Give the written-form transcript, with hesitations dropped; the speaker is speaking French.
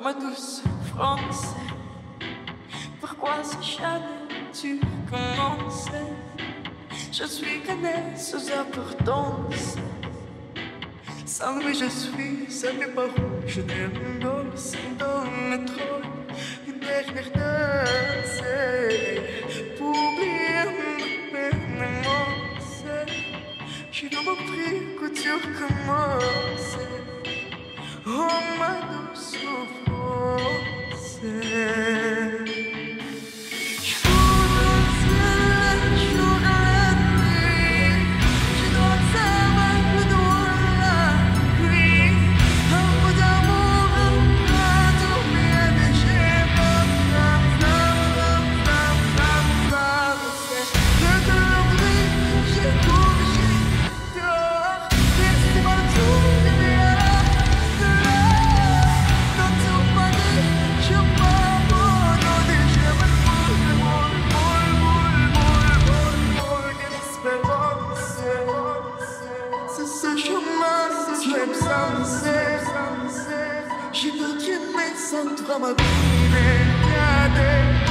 ma douce France. Pourquoi si jamais tu commençais? Je suis connaisse aux importances. Sans lui je suis, ça fait pas où je dénonce dans le métro. Une dernière danse pour oublier mes émotions. Je suis dans mon prix, couture commence. Oh ma douce France. J'ai perdu mes centres à ma vie,